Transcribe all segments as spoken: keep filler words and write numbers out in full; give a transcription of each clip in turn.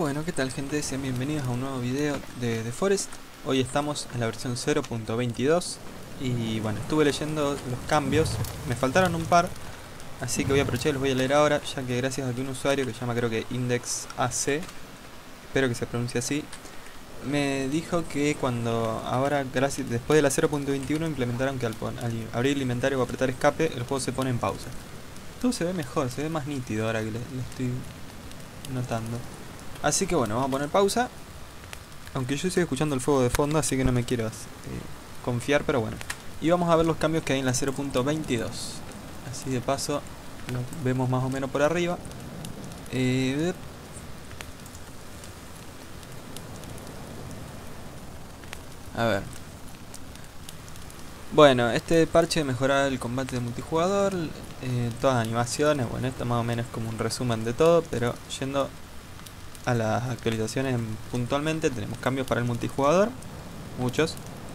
Bueno, ¿qué tal, gente? Sean bienvenidos a un nuevo video de The Forest. Hoy estamos en la versión cero punto veintidós y bueno, estuve leyendo los cambios, me faltaron un par, así que voy a aprovechar y los voy a leer ahora, ya que gracias a que un usuario que se llama, creo que IndexAC, espero que se pronuncie así, me dijo que cuando ahora, gracias, después de la cero punto veintiuno, implementaron que al, al abrir el inventario o apretar escape, el juego se pone en pausa. Todo se ve mejor, se ve más nítido ahora que lo estoy notando. Así que bueno, vamos a poner pausa. Aunque yo sigo escuchando el fuego de fondo, así que no me quiero eh, confiar, pero bueno. Y vamos a ver los cambios que hay en la cero punto veintidós. Así de paso, lo vemos más o menos por arriba. Eh, a ver. Bueno, este parche mejora el combate de multijugador, eh, todas las animaciones. Bueno, esto más o menos es como un resumen de todo, pero yendo a las actualizaciones puntualmente, tenemos cambios para el multijugador, muchos.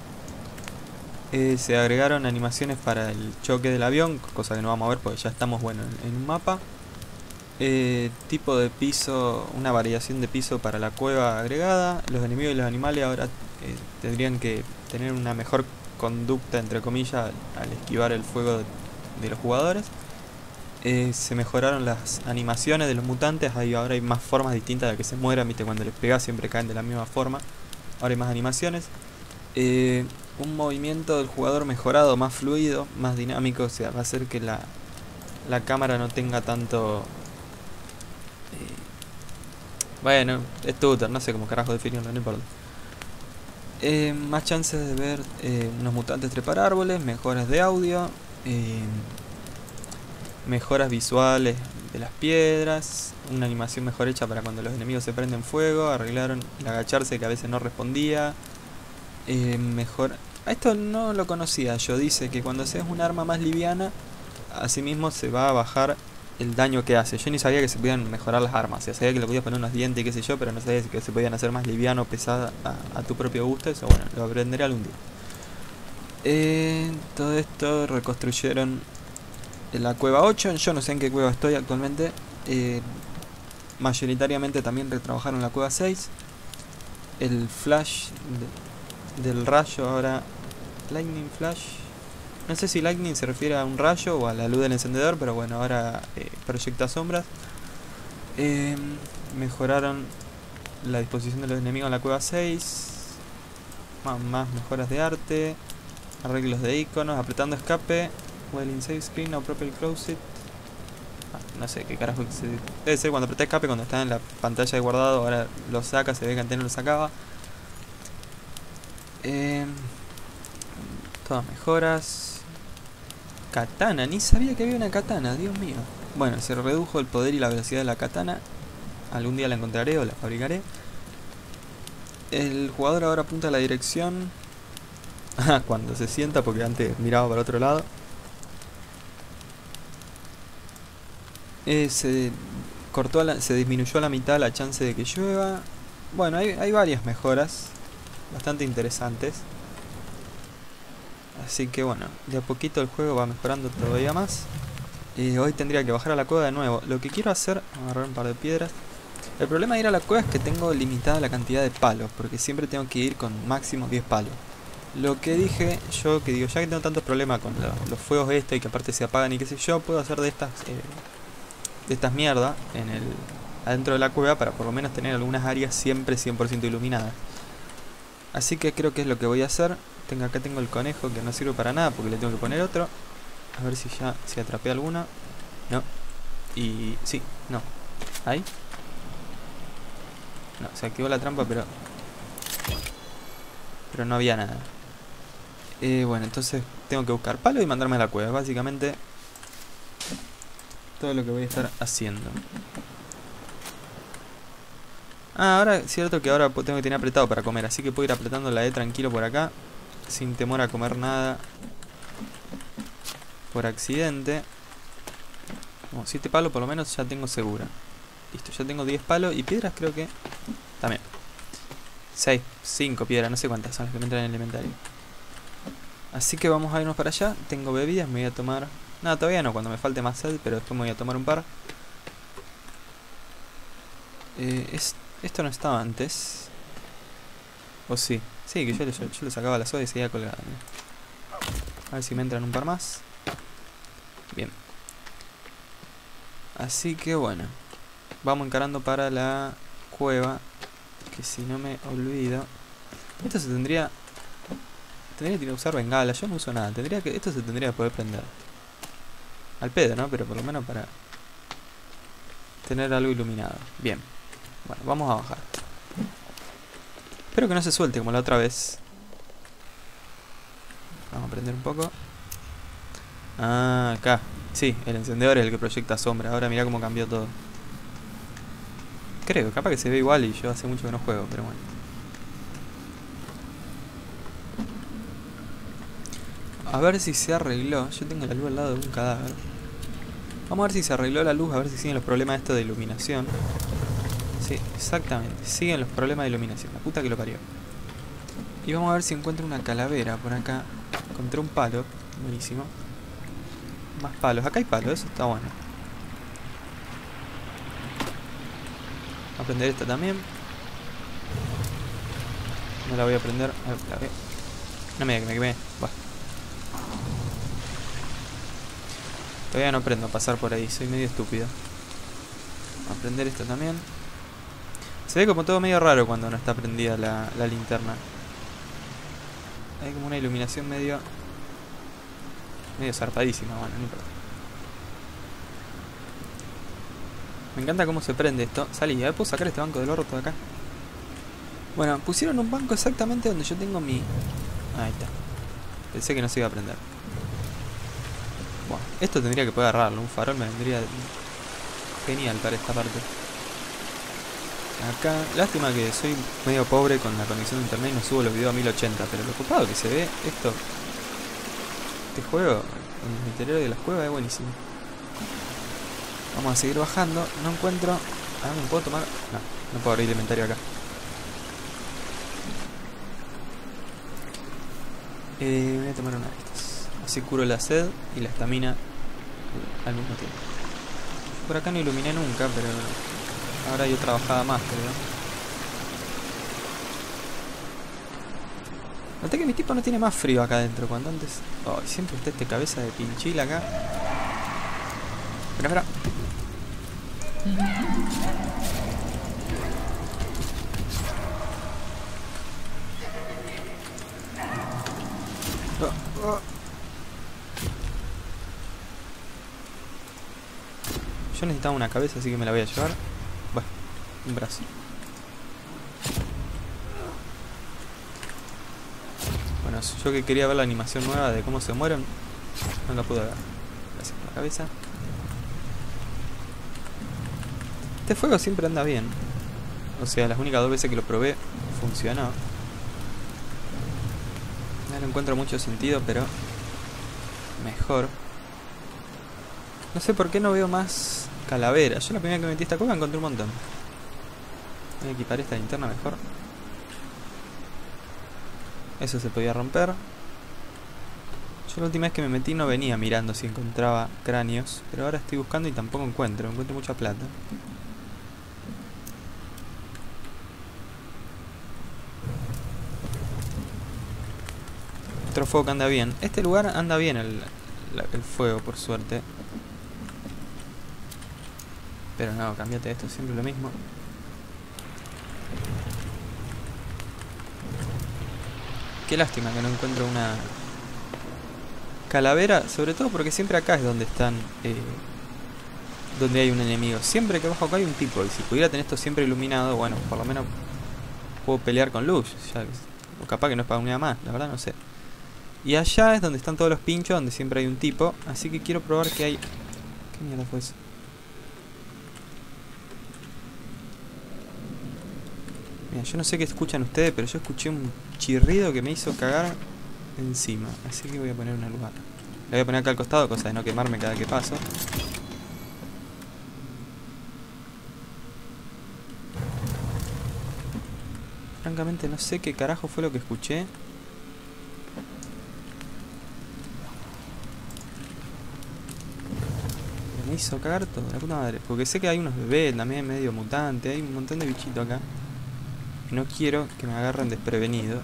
Eh, se agregaron animaciones para el choque del avión, cosa que no vamos a ver porque ya estamos bueno en, en un mapa. Eh, tipo de piso, una variación de piso para la cueva agregada. Los enemigos y los animales ahora eh, tendrían que tener una mejor conducta, entre comillas, al, al esquivar el fuego de, de los jugadores. Eh, se mejoraron las animaciones de los mutantes, ahí ahora hay más formas distintas de que se mueran, viste, cuando les pegas siempre caen de la misma forma. Ahora hay más animaciones. Eh, un movimiento del jugador mejorado, más fluido, más dinámico, o sea, va a hacer que la, la cámara no tenga tanto... Eh, bueno, es tutor, no sé cómo carajo definirlo, no importa. Eh, más chances de ver eh, unos mutantes trepar árboles, mejoras de audio, eh, mejoras visuales de las piedras, una animación mejor hecha para cuando los enemigos se prenden fuego, arreglaron el agacharse que a veces no respondía, eh, mejor... Esto no lo conocía yo, dice que cuando seas un arma más liviana, asimismo se va a bajar el daño que hace. Yo ni sabía que se podían mejorar las armas, o sea, sabía que le podías poner unos dientes y qué sé yo, pero no sabía que se podían hacer más liviano o pesada a, a tu propio gusto. Eso bueno, lo aprenderé algún día. Eh, todo esto reconstruyeron la cueva ocho, yo no sé en qué cueva estoy actualmente. eh, Mayoritariamente también retrabajaron la cueva seis. El flash de, del rayo ahora... Lightning flash. No sé si lightning se refiere a un rayo o a la luz del encendedor, pero bueno, ahora eh, proyecta sombras. eh, Mejoraron la disposición de los enemigos en la cueva seis. Más, más mejoras de arte, arreglos de iconos, apretando escape, while in save screen o proper close it. Ah, no sé qué carajo se... Debe ser cuando apreté escape, cuando está en la pantalla de guardado. Ahora lo saca, se ve que antes no lo sacaba. Eh, todas mejoras. Katana, ni sabía que había una katana, Dios mío. Bueno, se redujo el poder y la velocidad de la katana. Algún día la encontraré o la fabricaré. El jugador ahora apunta a la dirección cuando se sienta, porque antes miraba para otro lado. Eh, se cortó a la, se disminuyó a la mitad la chance de que llueva. Bueno, hay, hay varias mejoras bastante interesantes. Así que bueno, de a poquito el juego va mejorando todavía más. Eh, hoy tendría que bajar a la cueva de nuevo. Lo que quiero hacer, agarrar un par de piedras. El problema de ir a la cueva es que tengo limitada la cantidad de palos, porque siempre tengo que ir con máximo diez palos. Lo que dije yo, que digo, ya que tengo tantos problemas con lo, los fuegos este y que aparte se apagan y qué sé yo, puedo hacer de estas eh, de estas mierdas en el adentro de la cueva para por lo menos tener algunas áreas siempre cien por ciento iluminadas. Así que creo que es lo que voy a hacer. Tengo, acá tengo el conejo que no sirve para nada porque le tengo que poner otro. A ver si ya si atrapé alguna. No. Y sí, no. Ahí. No, se activó la trampa, pero pero no había nada. Eh, bueno, entonces tengo que buscar palo y mandarme a la cueva. Básicamente todo lo que voy a estar haciendo. Ah, ahora es cierto que ahora tengo que tener apretado para comer, así que puedo ir apretando la E tranquilo por acá, sin temor a comer nada por accidente. Como siete palos por lo menos ya tengo segura. Listo, ya tengo diez palos y piedras creo que también. seis, cinco piedras, no sé cuántas son las que me entran en el inventario. Así que vamos a irnos para allá. Tengo bebidas, me voy a tomar... Nada, todavía no, cuando me falte más sed, pero después me voy a tomar un par. Eh, es, Esto no estaba antes. ¿O sí? Sí, que yo le, yo, yo le sacaba la soda y seguía colgada. Mira. A ver si me entran un par más. Bien. Así que bueno. Vamos encarando para la cueva. Que si no me olvido... Esto se tendría... Tendría que usar bengala. Yo no uso nada. Tendría que... Esto se tendría que poder prender. Al pedo, ¿no? Pero por lo menos para... tener algo iluminado. Bien. Bueno, vamos a bajar. Espero que no se suelte como la otra vez. Vamos a prender un poco. Ah, acá. Sí, el encendedor es el que proyecta sombra. Ahora mira cómo cambió todo. Creo, capaz que se ve igual y yo hace mucho que no juego, pero bueno. A ver si se arregló. Yo tengo la luz al lado de un cadáver. Vamos a ver si se arregló la luz, a ver si siguen los problemas estos de iluminación. Sí, exactamente. Siguen los problemas de iluminación. La puta que lo parió. Y vamos a ver si encuentro una calavera por acá. Encontré un palo. Buenísimo. Más palos. Acá hay palos, eso está bueno. Voy a prender esta también. No la voy a prender. A ver, la voy a... No me diga que me quemé. Buah. Todavía no aprendo a pasar por ahí, soy medio estúpido. Voy a prender esto también. Se ve como todo medio raro cuando no está prendida la, la linterna. Hay como una iluminación medio... medio zarpadísima, bueno, no importa. Me encanta cómo se prende esto. Salí, a ver, ¿puedo sacar este banco del orto de acá? Bueno, pusieron un banco exactamente donde yo tengo mi... Ahí está. Pensé que no se iba a prender. Bueno, esto tendría que poder agarrarlo. Un farol me vendría genial para esta parte. Acá, lástima que soy medio pobre con la conexión de internet y no subo los videos a mil ochenta. Pero lo ocupado que se ve esto... Este juego, el interior de las cuevas es buenísimo. Vamos a seguir bajando. No encuentro... Ah, ¿me puedo tomar? No, no puedo abrir el inventario acá. Eh, voy a tomar una de estas. Así curo la sed y la estamina al mismo tiempo. Por acá no iluminé nunca, pero ahora yo trabajaba más, creo. Noté que mi tipo no tiene más frío acá adentro cuando antes... Oh, siempre está este cabeza de pinchil acá. Espera, espera. Oh, oh. Yo necesitaba una cabeza, así que me la voy a llevar. Bueno, un brazo. Bueno, yo que quería ver la animación nueva de cómo se mueren, no la pude ver. Gracias por la cabeza. Este fuego siempre anda bien. O sea, las únicas dos veces que lo probé funcionó. No le encuentro mucho sentido, pero mejor. No sé por qué no veo más calaveras. Yo la primera que me metí esta cueva encontré un montón. Voy a equipar esta linterna mejor. Eso se podía romper. Yo la última vez que me metí no venía mirando si encontraba cráneos, pero ahora estoy buscando y tampoco encuentro. Encuentro mucha plata. Otro fuego que anda bien. Este lugar anda bien el, el fuego, por suerte. Pero no, cambiate esto, siempre lo mismo. Qué lástima que no encuentro una calavera, sobre todo porque siempre acá es donde están, eh, donde hay un enemigo. Siempre que bajo acá hay un tipo, y si pudiera tener esto siempre iluminado, bueno, por lo menos puedo pelear con luz. Ya, o capaz que no es para unidad más, la verdad no sé. Y allá es donde están todos los pinchos, donde siempre hay un tipo. Así que quiero probar que hay... ¿Qué mierda fue eso? Mira, yo no sé qué escuchan ustedes, pero yo escuché un chirrido que me hizo cagar encima. Así que voy a poner una lugar. La voy a poner acá al costado, cosa de no quemarme cada que paso. Francamente no sé qué carajo fue lo que escuché. me hizo cagar todo, la puta madre. Porque sé que hay unos bebés también medio mutantes. Hay un montón de bichitos acá. Y no quiero que me agarren desprevenido.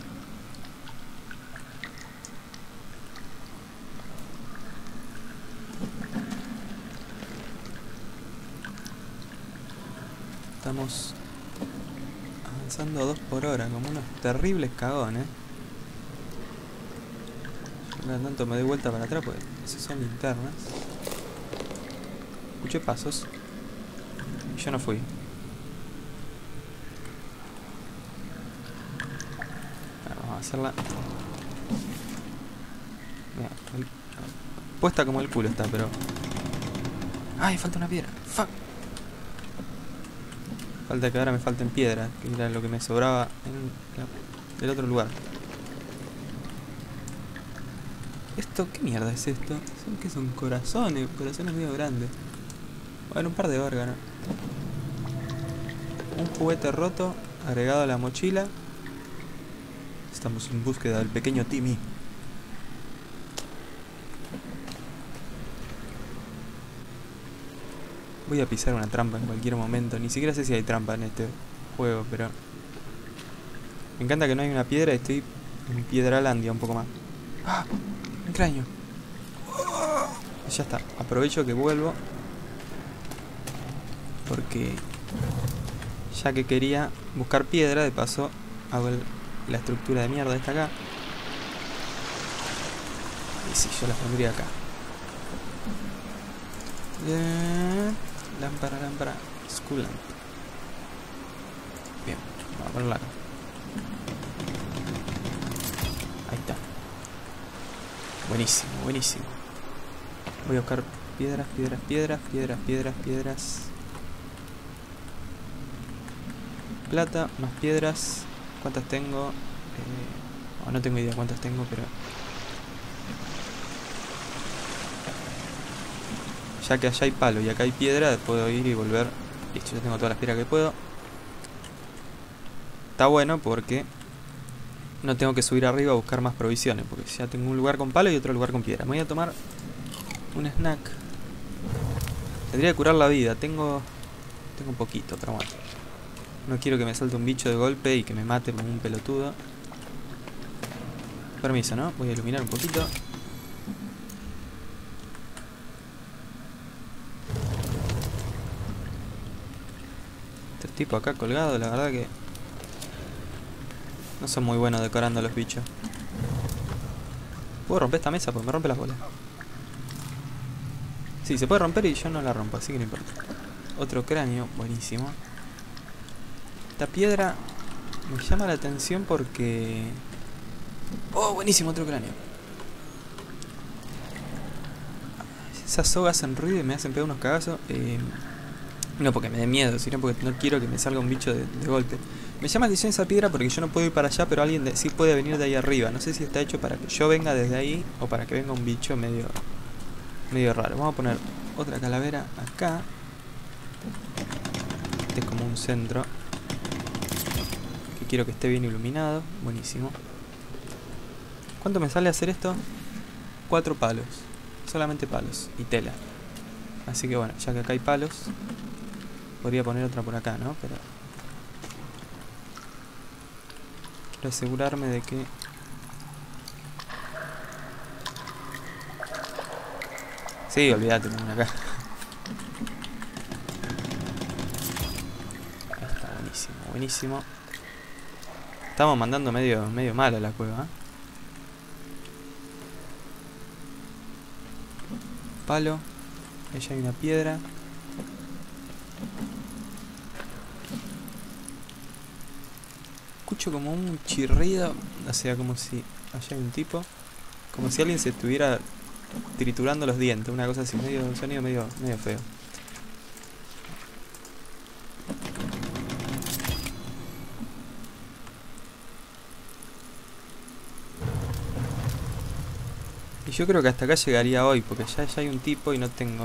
Estamos avanzando a dos por hora, como unos terribles cagones. Yo cada tanto me doy vuelta para atrás porque esas son linternas. Escuché pasos. Y yo no fui. Bueno, vamos a hacerla. Mira, el... puesta como el culo está, pero... ¡ay! Falta una piedra. ¡Fuck! Falta que ahora me falten piedras, que era lo que me sobraba en el otro lugar. ¿Esto? ¿Qué mierda es esto? ¿Son qué son? Corazones, corazones medio grandes. Bueno, un par de órganos. Un juguete roto agregado a la mochila. Estamos en búsqueda del pequeño Timmy. Voy a pisar una trampa en cualquier momento. Ni siquiera sé si hay trampa en este juego, pero... me encanta que no hay una piedra y estoy en Piedralandia un poco más. ¡Ah! Un cráneo. Ya está. Aprovecho que vuelvo. Porque... ya que quería buscar piedra, de paso hago el, la estructura de mierda esta acá. Y sí, yo la pondría acá. Eh... Lámpara, lámpara, school lamp. Bien, vamos a ponerla acá. Ahí está. Buenísimo, buenísimo. Voy a buscar piedras, piedras, piedras, piedras, piedras, piedras. Plata, más piedras. ¿Cuántas tengo? Eh, oh, no tengo idea cuántas tengo, pero... ya que allá hay palo y acá hay piedra, puedo ir y volver. Listo, ya tengo todas las piedras que puedo. Está bueno porque no tengo que subir arriba a buscar más provisiones, porque ya tengo un lugar con palo y otro lugar con piedra. Me voy a tomar un snack. Tendría que curar la vida. Tengo tengo un poquito, pero bueno. No quiero que me salte un bicho de golpe y que me mate como un pelotudo. Permiso, ¿no? Voy a iluminar un poquito. Tipo acá colgado, la verdad que no son muy buenos decorando a los bichos. ¿Puedo romper esta mesa? Porque me rompe las bolas. Sí, se puede romper y yo no la rompo, así que no importa. Otro cráneo, buenísimo. Esta piedra me llama la atención porque... oh, buenísimo, otro cráneo. Esas sogas hacen ruido y me hacen pegar unos cagazos. Eh... No porque me dé miedo, sino porque no quiero que me salga un bicho de, de golpe. Me llama la atención esa piedra porque yo no puedo ir para allá, pero alguien de, sí puede venir de ahí arriba. No sé si está hecho para que yo venga desde ahí o para que venga un bicho medio, medio raro. Vamos a poner otra calavera acá. Este es como un centro que quiero que esté bien iluminado. Buenísimo. ¿Cuánto me sale hacer esto? Cuatro palos. Solamente palos y tela. Así que bueno, ya que acá hay palos... podría poner otra por acá, ¿no? Pero... quiero asegurarme de que... sí, olvídate, poner acá. Ahí está, buenísimo, buenísimo. Estamos mandando medio, medio mal a la cueva, ¿eh? Palo. Allá hay una piedra. Escucho como un chirrido, o sea, como si allá hay un tipo, como si alguien se estuviera triturando los dientes, una cosa así, medio, un sonido medio, medio feo. Y yo creo que hasta acá llegaría hoy, porque ya, ya hay un tipo y no tengo...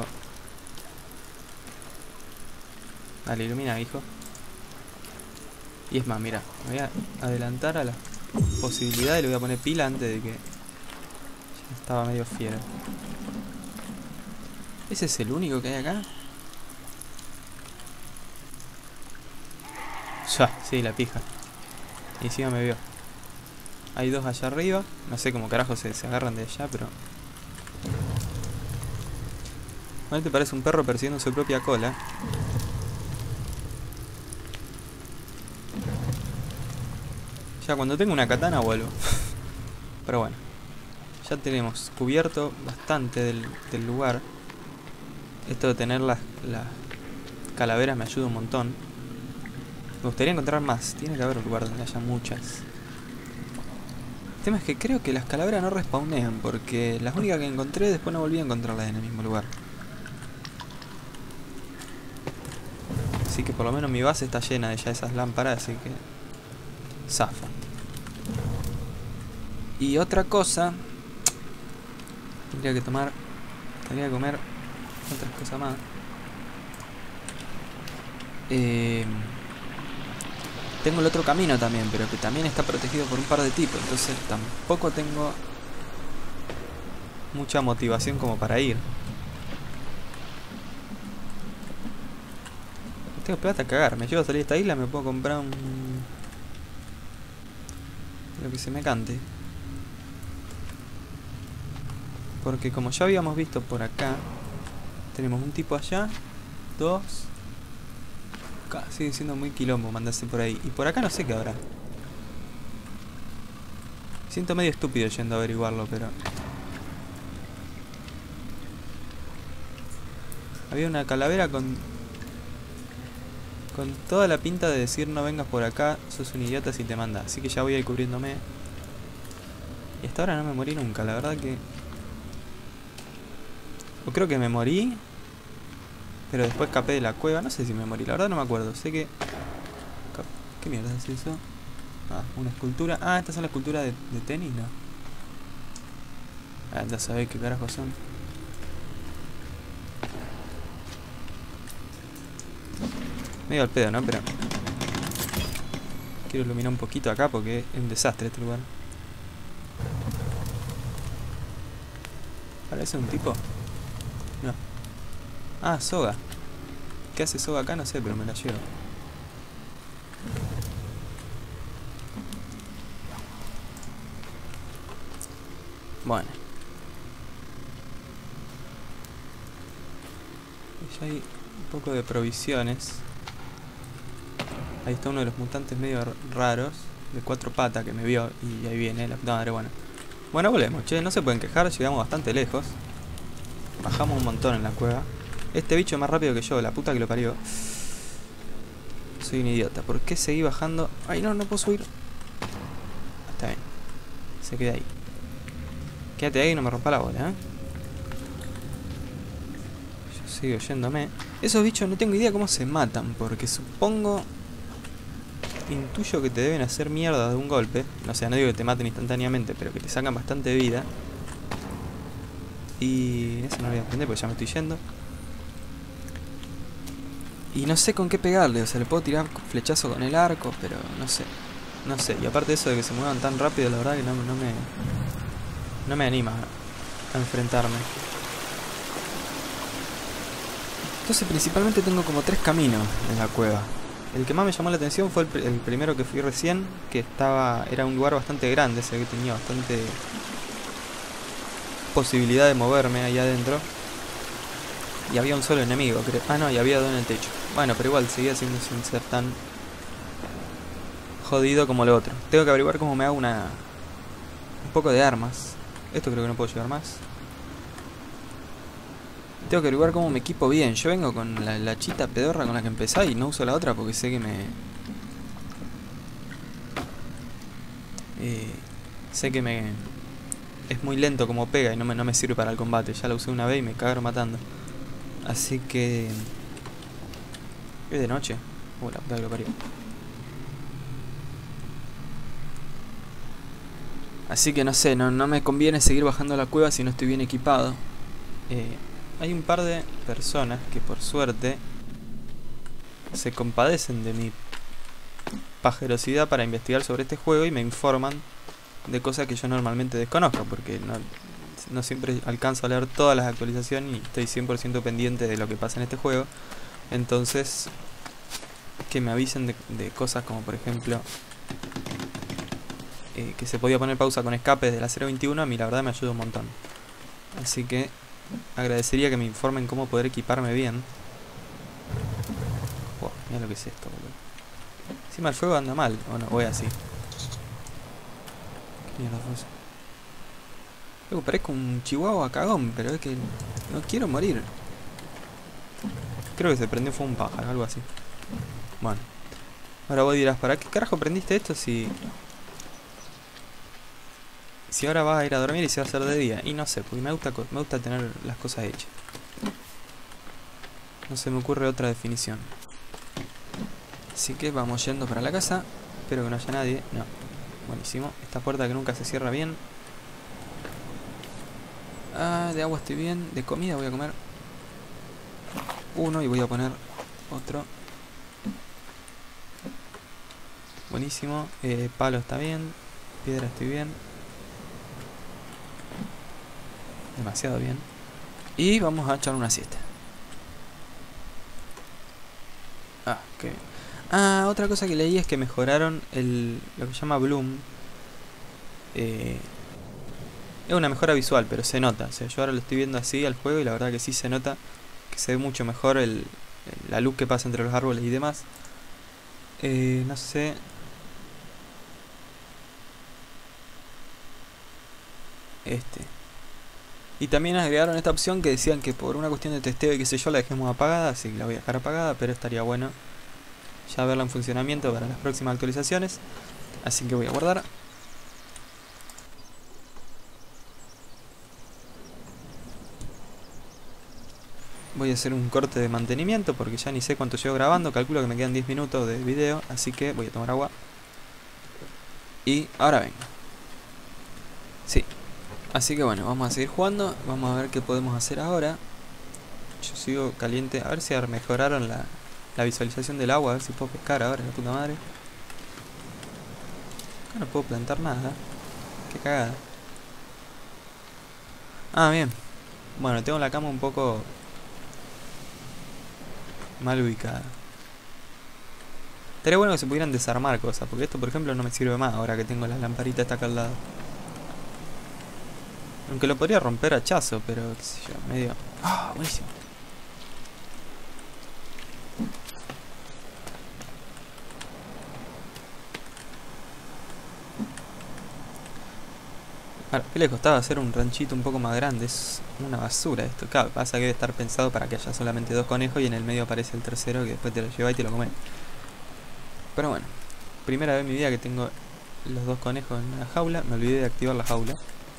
dale, ilumina, hijo. Y es más, mira, me voy a adelantar a la posibilidad y le voy a poner pila antes de que... ya estaba medio fiero. ¿Ese es el único que hay acá? Ya, sí, la pija. Y encima me vio. Hay dos allá arriba. No sé cómo carajo se, se agarran de allá, pero... A te parece un perro persiguiendo su propia cola. Ya cuando tengo una katana vuelvo. Pero bueno. Ya tenemos cubierto bastante del, del lugar. Esto de tener las, las calaveras me ayuda un montón. Me gustaría encontrar más. Tiene que haber un lugar donde haya muchas. El tema es que creo que las calaveras no respawnean, porque las únicas que encontré después no volví a encontrarlas en el mismo lugar. Así que por lo menos mi base está llena de ya esas lámparas, así que... zafa. Y otra cosa... Tendría que tomar... Tendría que comer... otras cosas más. Eh... Tengo el otro camino también, pero que también está protegido por un par de tipos. Entonces tampoco tengo... mucha motivación como para ir. Tengo plata a cagar. Me llevo a salir de esta isla, me puedo comprar un... lo que se me cante. Porque como ya habíamos visto por acá, tenemos un tipo allá, dos... Acá sigue siendo muy quilombo mandarse por ahí. Y por acá no sé qué habrá. Siento medio estúpido yendo a averiguarlo, pero... Había una calavera con... con toda la pinta de decir no vengas por acá, sos un idiota si te manda. Así que ya voy a ir cubriéndome. Y hasta ahora no me morí nunca, la verdad que... O creo que me morí, pero después escapé de la cueva. No sé si me morí, la verdad no me acuerdo. Sé que... ¿Qué mierda es eso? Ah, una escultura. Ah, estas son las esculturas de, de tenis, ¿no? Ah, ya sabéis qué carajos son. Medio al pedo, ¿no? Pero... quiero iluminar un poquito acá porque es un desastre este lugar. ¿Parece un tipo? No. Ah, Soga. ¿Qué hace Soga acá? No sé, pero me la llevo. Bueno. Y ya hay un poco de provisiones. Ahí está uno de los mutantes medio raros, de cuatro patas, que me vio. Y ahí viene la puta madre. Bueno, bueno, volvemos, che, no se pueden quejar, llegamos bastante lejos. Bajamos un montón en la cueva. Este bicho es más rápido que yo, la puta que lo parió. Soy un idiota, ¿por qué seguí bajando? Ay, no, no puedo subir. Está bien, se queda ahí. Quédate ahí y no me rompa la bola, ¿eh? Yo sigo yéndome. Esos bichos no tengo idea cómo se matan, porque supongo... intuyo que te deben hacer mierda de un golpe. O sea, no digo que te maten instantáneamente, pero que te sacan bastante vida. Y... eso no lo voy a aprender porque ya me estoy yendo. Y no sé con qué pegarle, o sea, le puedo tirar flechazo con el arco, pero no sé. No sé, y aparte de eso de que se muevan tan rápido, la verdad que no, no me... no me anima a enfrentarme. Entonces principalmente tengo como tres caminos en la cueva. El que más me llamó la atención fue el, pr el primero que fui recién, que estaba... era un lugar bastante grande, o sea que tenía bastante posibilidad de moverme ahí adentro. Y había un solo enemigo, creo. Ah, no, y había dos en el techo. Bueno, pero igual seguía siendo sin ser tan jodido como lo otro. Tengo que averiguar cómo me hago una... un poco de armas. Esto creo que no puedo llevar más. Tengo que averiguar cómo me equipo bien. Yo vengo con la, la chita pedorra con la que empecé y no uso la otra porque sé que me... Eh, sé que me... es muy lento como pega y no me, no me sirve para el combate. Ya la usé una vez y me cagaron matando. Así que... es de noche. Uh, la puta que lo parió. Así que no sé, no, no me conviene seguir bajando la cueva si no estoy bien equipado. Eh, hay un par de personas que por suerte se compadecen de mi pajerosidad para investigar sobre este juego y me informan de cosas que yo normalmente desconozco, porque no, no siempre alcanzo a leer todas las actualizaciones y estoy cien por ciento pendiente de lo que pasa en este juego. Entonces, que me avisen de, de cosas como por ejemplo eh, que se podía poner pausa con escape desde la cero veintiuno, a mí la verdad me ayuda un montón. Así que agradecería que me informen cómo poder equiparme bien. Wow, mira lo que es esto, boludo. Encima el fuego anda mal, o no, voy así. ¿Qué mierda fue eso? Luego parezco un chihuahua cagón, pero es que no quiero morir. Creo que se prendió fue un pájaro, algo así. Bueno. Ahora vos dirás, ¿para qué carajo prendiste esto si... Si ahora vas a ir a dormir y se va a hacer de día? Y no sé, porque me gusta, me gusta tener las cosas hechas. No se me ocurre otra definición. Así que vamos yendo para la casa. Espero que no haya nadie. No. Buenísimo. Esta puerta que nunca se cierra bien. Ah, de agua estoy bien. De comida voy a comer uno y voy a poner otro. Buenísimo. Eh, palo está bien. Piedra estoy bien. Demasiado bien. Y vamos a echar una siesta. Ah, qué bien. Ah, otra cosa que leí es que mejoraron el, lo que se llama Bloom. Eh, es una mejora visual, pero se nota. O sea, yo ahora lo estoy viendo así al juego y la verdad que sí se nota que se ve mucho mejor el, el, la luz que pasa entre los árboles y demás. Eh, no sé. Este. Y también agregaron esta opción que decían que por una cuestión de testeo y qué sé yo la dejemos apagada, así que la voy a dejar apagada, pero estaría bueno ya verla en funcionamiento para las próximas actualizaciones. Así que voy a guardar. Voy a hacer un corte de mantenimiento porque ya ni sé cuánto llevo grabando. Calculo que me quedan diez minutos de video, así que voy a tomar agua. Y ahora vengo. Sí. Así que bueno, vamos a seguir jugando. Vamos a ver qué podemos hacer ahora. Yo sigo caliente. A ver si mejoraron la, la visualización del agua. A ver si puedo pescar ahora, la puta madre. Acá no puedo plantar nada. Qué cagada. Ah, bien. Bueno, tengo la cama un poco mal ubicada. Estaría bueno que se pudieran desarmar cosas, porque esto por ejemplo no me sirve más ahora que tengo las lamparitas esta acá al lado. Aunque lo podría romper a hachazo, pero qué sé yo, medio... ¡Ah! Oh, buenísimo. Ahora, ¿qué le costaba hacer un ranchito un poco más grande? Es una basura esto. Claro, pasa que debe estar pensado para que haya solamente dos conejos y en el medio aparece el tercero que después te lo lleva y te lo comes. Pero bueno, primera vez en mi vida que tengo los dos conejos en la jaula. Me olvidé de activar la jaula.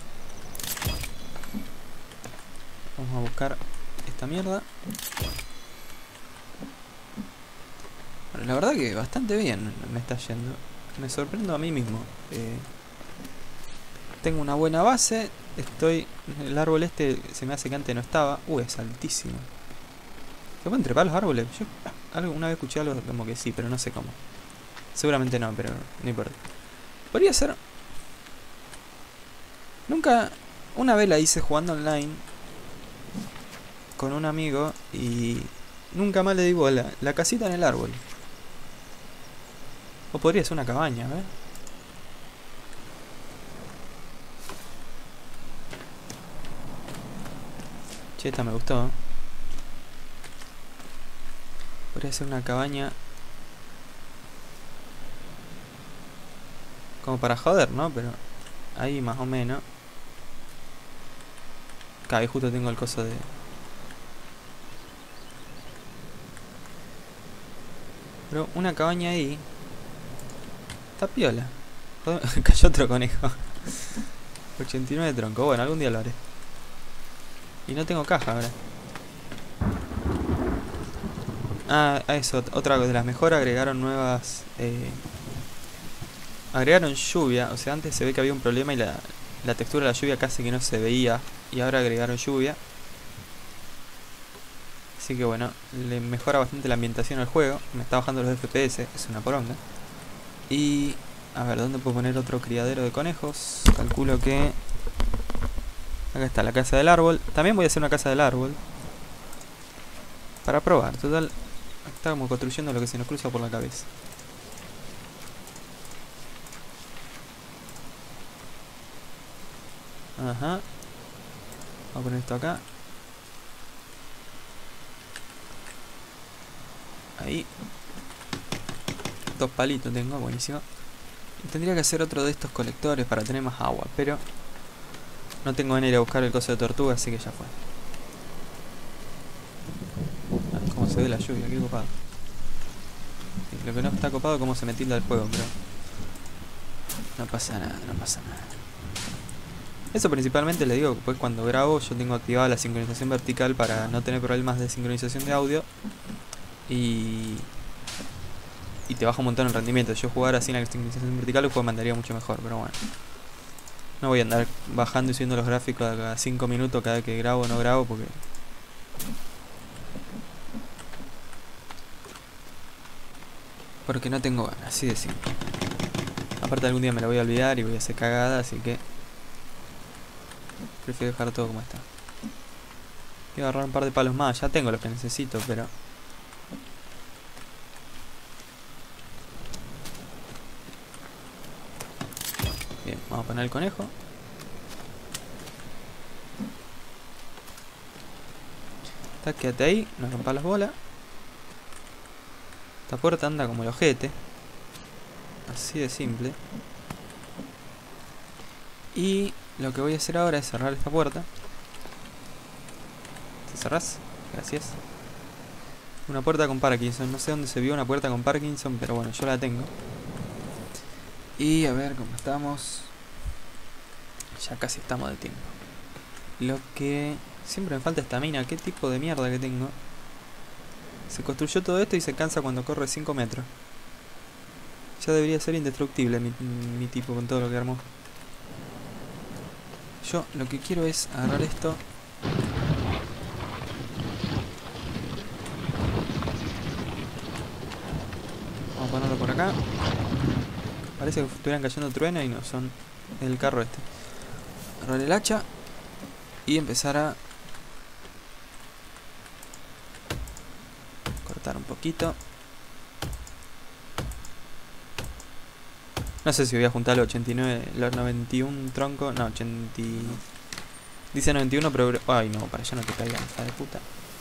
Vamos a buscar esta mierda. Bueno, la verdad que bastante bien me está yendo. Me sorprendo a mí mismo. Eh, tengo una buena base. Estoy... El árbol este se me hace que antes no estaba. Uy, es altísimo. ¿Se pueden trepar los árboles? Yo algo, una vez escuché algo como que sí, pero no sé cómo. Seguramente no, pero no importa. Podría ser... Nunca... Una vez la hice jugando online con un amigo y nunca más le di bola. La casita en el árbol. O podría ser una cabaña, ¿ves? Che, esta me gustó, ¿eh? Podría ser una cabaña como para joder, ¿no? Pero ahí más o menos. Acá, ahí justo tengo el coso de... Pero una cabaña ahí está piola. Joder, cayó otro conejo. ochenta y nueve tronco. Bueno, algún día lo haré. Y no tengo caja ahora. Ah, eso, otra de las mejoras, agregaron nuevas... Eh, agregaron lluvia, o sea, antes se ve que había un problema y la, la textura de la lluvia casi que no se veía. Y ahora agregaron lluvia. Así que bueno, le mejora bastante la ambientación al juego. Me está bajando los F P S, es una poronga. Y... a ver, ¿dónde puedo poner otro criadero de conejos? Calculo que... Acá está la casa del árbol. También voy a hacer una casa del árbol. Para probar, total. Estamos construyendo lo que se nos cruza por la cabeza. Ajá. Vamos a poner esto acá. Ahí. Dos palitos tengo, buenísimo. Y tendría que hacer otro de estos colectores para tener más agua, pero no tengo ganas de ir a buscar el coso de tortuga, así que ya fue. Ah, cómo se ve la lluvia, qué copado. Sí, lo que no está copado es cómo se me tilda el juego, pero no pasa nada, no pasa nada. Eso principalmente le digo, pues cuando grabo yo tengo activada la sincronización vertical para no tener problemas de sincronización de audio. Y... y te baja un montón el rendimiento. Si yo jugara así en la sincronización vertical, el juego me andaría mucho mejor, pero bueno. No voy a andar bajando y subiendo los gráficos a cada cinco minutos cada vez que grabo o no grabo, porque... porque no tengo ganas, así de simple. Aparte algún día me la voy a olvidar y voy a hacer cagada, así que... prefiero dejar todo como está. Voy a agarrar un par de palos más, ya tengo los que necesito, pero... bien, vamos a poner el conejo. Está, quédate ahí, no rompas las bolas. Esta puerta anda como el ojete. Así de simple. Y lo que voy a hacer ahora es cerrar esta puerta. ¿Te cerrás? Gracias. Una puerta con Parkinson. No sé dónde se vio una puerta con Parkinson, pero bueno, yo la tengo. Y a ver cómo estamos. Ya casi estamos de tiempo. Lo que siempre me falta estamina. ¿Qué tipo de mierda que tengo? Se construyó todo esto y se cansa cuando corre cinco metros. Ya debería ser indestructible mi, mi tipo con todo lo que armó. Yo lo que quiero es agarrar esto. Vamos a ponerlo por acá. Parece que estuvieran cayendo truenos y no, son el carro este. Agarrar el hacha y empezar a cortar un poquito. No sé si voy a juntar los ochenta y nueve, los noventa y uno troncos. No, ochenta. Dice noventa y uno, pero... ay no, para allá no te caigan, hija de puta.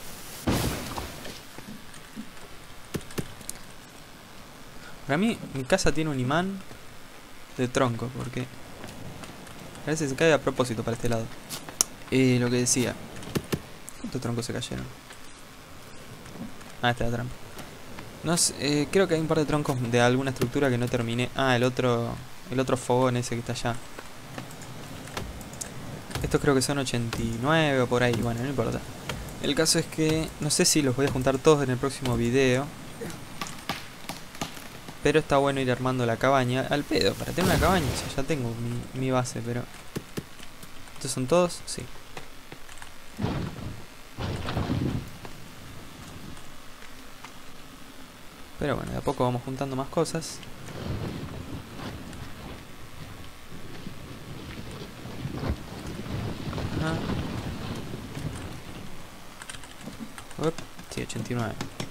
Para mí, mi casa tiene un imán de tronco, porque a veces se cae a propósito para este lado. Eh, lo que decía. ¿Cuántos troncos se cayeron? Ah, esta es la trampa. No sé, eh, creo que hay un par de troncos de alguna estructura que no terminé. Ah, el otro, el otro fogón ese que está allá. Estos creo que son ochenta y nueve o por ahí, bueno, no importa. El caso es que no sé si los voy a juntar todos en el próximo video. Pero está bueno ir armando la cabaña al pedo. Para tener una cabaña, o sea, ya tengo mi, mi base, pero... ¿estos son todos? Sí. Pero bueno, de a poco vamos juntando más cosas. Ajá. Up, sí, ochenta y nueve.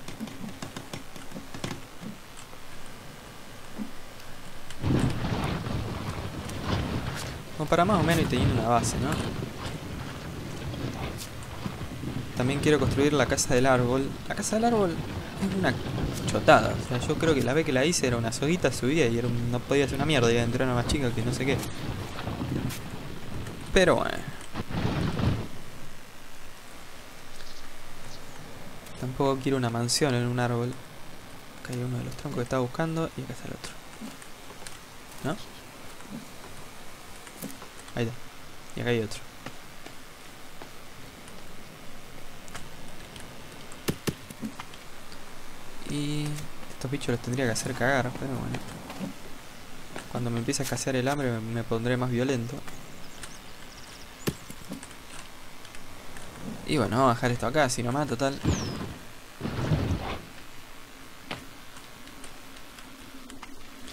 Como para más o menos ir teniendo una base, ¿no? También quiero construir la casa del árbol. La casa del árbol es una chotada. O sea, yo creo que la vez que la hice era una soguita subida y era un, no podía hacer una mierda. Y entrar una más chica que no sé qué. Pero bueno. Tampoco quiero una mansión en un árbol. Acá hay uno de los troncos que estaba buscando y acá está el otro. ¿No? Ahí está. Y acá hay otro. Y estos bichos los tendría que hacer cagar, pero bueno. Cuando me empiece a escasear el hambre me, me pondré más violento. Y bueno, vamos a dejar esto acá, así nomás, total.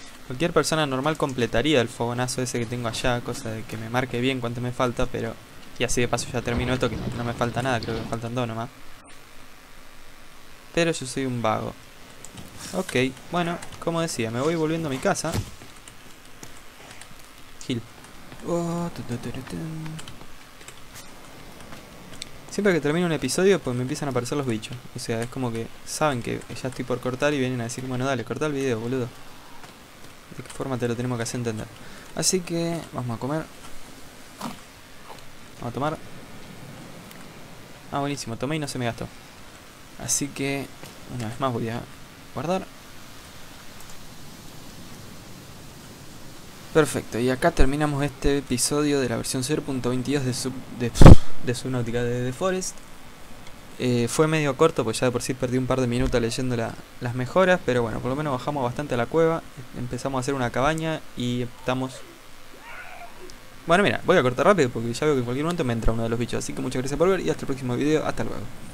Cualquier persona normal completaría el fogonazo ese que tengo allá, cosa de que me marque bien cuánto me falta, pero Y así de paso ya termino esto, que no me falta nada, creo que me faltan dos nomás. Pero yo soy un vago. Ok, bueno, como decía, me voy volviendo a mi casa. Gil. Oh, tu, tu, tu, tu, tu. Siempre que termino un episodio, pues me empiezan a aparecer los bichos. O sea, es como que saben que ya estoy por cortar y vienen a decir, bueno, dale, corta el video, boludo. ¿De qué forma te lo tenemos que hacer entender? Así que vamos a comer. Vamos a tomar. Ah, buenísimo, tomé y no se me gastó. Así que, una vez más voy a guardar. Perfecto, y acá terminamos este episodio de la versión cero punto veintidós de, sub, de, de Subnautica de The Forest. Eh, fue medio corto, pues ya de por sí perdí un par de minutos leyendo la, las mejoras, pero bueno, por lo menos bajamos bastante a la cueva, empezamos a hacer una cabaña y estamos... Bueno, mira, voy a cortar rápido porque ya veo que en cualquier momento me entra uno de los bichos, así que muchas gracias por ver y hasta el próximo video, hasta luego.